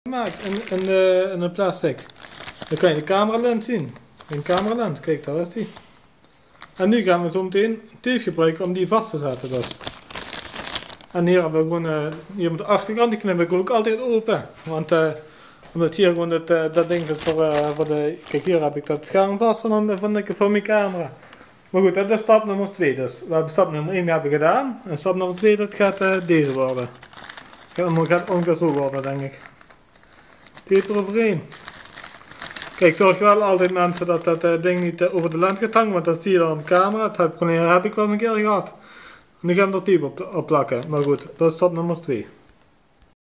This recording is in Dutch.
gemaakt in een plastic. Dan kan je de cameralens zien. Een cameralens, kijk daar is die. En nu gaan we zo meteen tape gebruiken om die vast te zetten dus. En hier hebben we gewoon, hier met de achterkant, die knip ik ook altijd open. Want omdat hier gewoon dat ding zit voor de, kijk hier heb ik dat scherm vast van mijn camera. Maar goed, dat is stap nummer 2. Dus we hebben stap nummer 1 hebben gedaan. En stap nummer 2 dat gaat deze worden. Gaat ongeveer zo worden denk ik. Tape eroverheen. Kijk, zorg wel altijd mensen dat dat ding niet over de lens gaat hangen, want dat zie je dan op de camera. Dat heb ik wel een keer gehad. En nu gaan we er tape op plakken. Maar goed, dat is stap nummer 2.